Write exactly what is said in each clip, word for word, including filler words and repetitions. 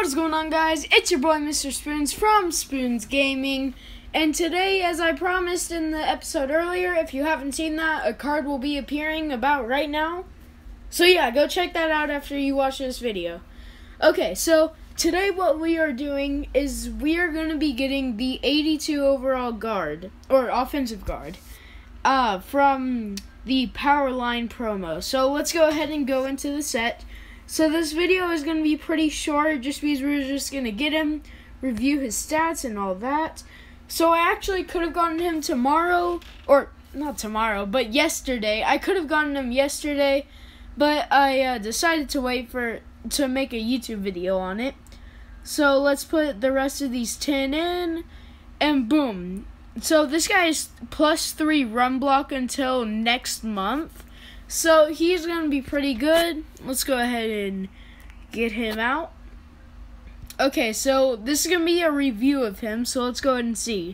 What's going on, guys? It's your boy Mister Spoons from Spoons Gaming, and today, as I promised in the episode earlier, if you haven't seen that, a card will be appearing about right now. So yeah, go check that out after you watch this video. Okay, so today what we are doing is we are going to be getting the eighty-two overall guard, or offensive guard, uh, from the POWERLINE promo. So let's go ahead and go into the set. So this video is going to be pretty short just because we're just going to get him, review his stats and all that. So I actually could have gotten him tomorrow, or not tomorrow, but yesterday. I could have gotten him yesterday, but I uh, decided to wait for to make a YouTube video on it. So let's put the rest of these ten in, and boom. So this guy is plus three run block until next month. So he's going to be pretty good. Let's go ahead and get him out. Okay, so this is going to be a review of him, so let's go ahead and see.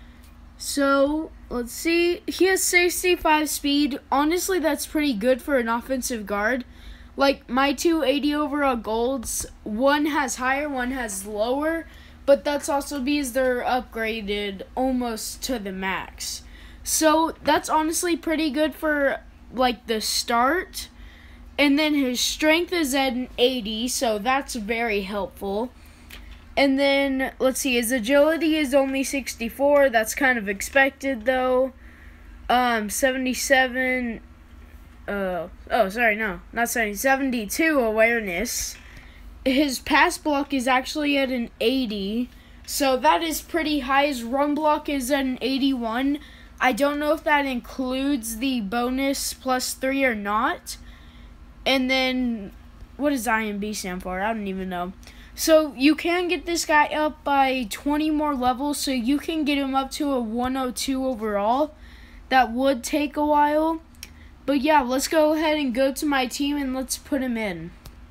So, let's see. He has sixty-five speed. Honestly, that's pretty good for an offensive guard. Like, my two eighty overall golds, one has higher, one has lower, but that's also because they're upgraded almost to the max. So, that's honestly pretty good for like the start, and then his strength is at an eighty, so that's very helpful. And then let's see, his agility is only sixty-four. That's kind of expected though. Um, seventy-seven. Uh, oh, sorry, no, not seventy. seventy-two awareness. His pass block is actually at an eighty, so that is pretty high. His run block is at an eighty-one. I don't know if that includes the bonus plus three or not. And then, what does I M B stand for? I don't even know. So, you can get this guy up by twenty more levels, so you can get him up to a one oh two overall. That would take a while. But yeah, let's go ahead and go to my team and let's put him in.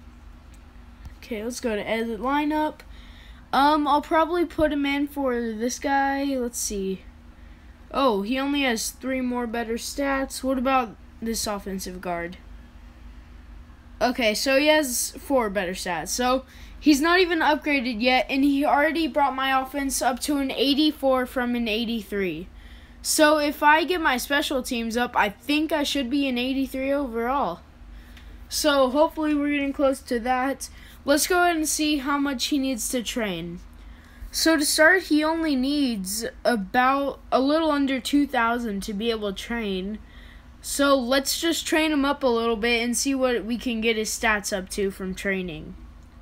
Okay, let's go to edit lineup. Um, I'll probably put him in for this guy. Let's see. Oh, he only has three more better stats. What about this offensive guard? Okay, so he has four better stats. So he's not even upgraded yet, and he already brought my offense up to an eighty-four from an eighty-three. So if I get my special teams up, I think I should be an eighty-three overall. So hopefully we're getting close to that. Let's go ahead and see how much he needs to train. So to start, he only needs about a little under two thousand to be able to train. So let's just train him up a little bit and see what we can get his stats up to from training.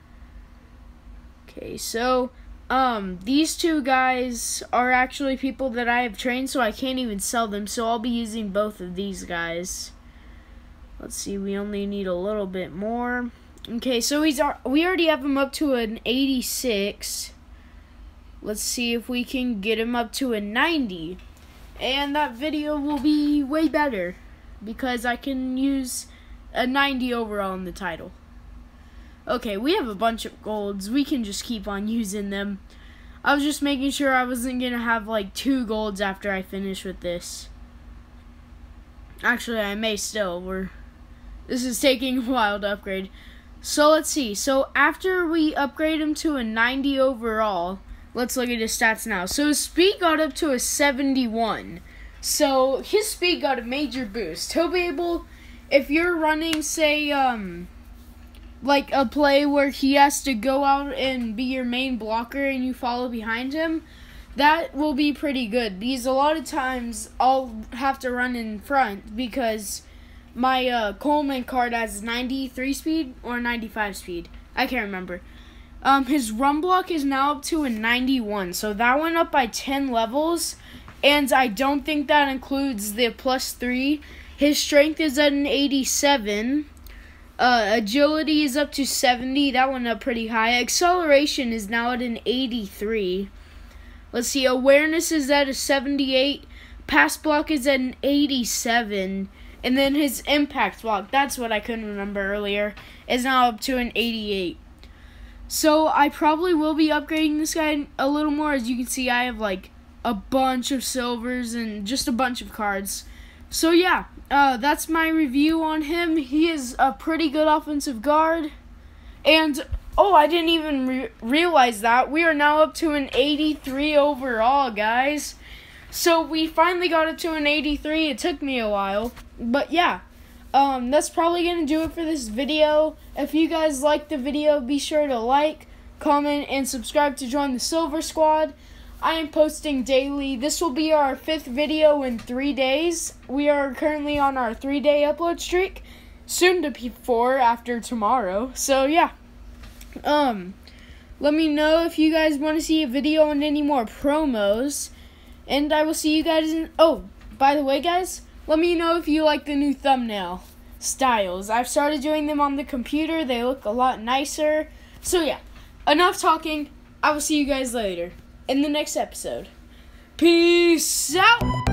Okay, so um, these two guys are actually people that I have trained, so I can't even sell them. So I'll be using both of these guys. Let's see, we only need a little bit more. Okay, so he's we already have him up to an eighty-six. Let's see if we can get him up to a ninety. And that video will be way better because I can use a ninety overall in the title. Okay, we have a bunch of golds. We can just keep on using them. I was just making sure I wasn't going to have like two golds after I finish with this. Actually, I may still. We're This is taking a while to upgrade. So let's see. So after we upgrade him to a ninety overall, let's look at his stats now. So his speed got up to a seventy-one. So his speed got a major boost. He'll be able, if you're running, say, um, like a play where he has to go out and be your main blocker and you follow behind him, that will be pretty good. Because a lot of times I'll have to run in front because my uh, Coleman card has ninety-three speed or ninety-five speed. I can't remember. Um, his run block is now up to a ninety-one, so that went up by ten levels, and I don't think that includes the plus three. His strength is at an eighty-seven. Uh, agility is up to seventy. That went up pretty high. Acceleration is now at an eighty-three. Let's see. Awareness is at a seventy-eight. Pass block is at an eighty-seven. And then his impact block, that's what I couldn't remember earlier, is now up to an eighty-eight. So I probably will be upgrading this guy a little more. As you can see, I have like a bunch of silvers and just a bunch of cards. So yeah, uh, that's my review on him. He is a pretty good offensive guard. And Oh, I didn't even re- realize that. We are now up to an eighty-three overall, guys. So we finally got it to an eighty-three. It took me a while. But yeah, um, that's probably going to do it for this video. If you guys liked the video, be sure to like, comment, and subscribe to join the Silver Squad. I am posting daily. This will be our fifth video in three days. We are currently on our three-day upload streak. Soon to be four after tomorrow. So yeah. Um, let me know if you guys want to see a video on any more promos. And I will see you guys in... Oh, by the way, guys, let me know if you like the new thumbnail styles. I've started doing them on the computer. They look a lot nicer. So, yeah, enough talking. I will see you guys later in the next episode. Peace out!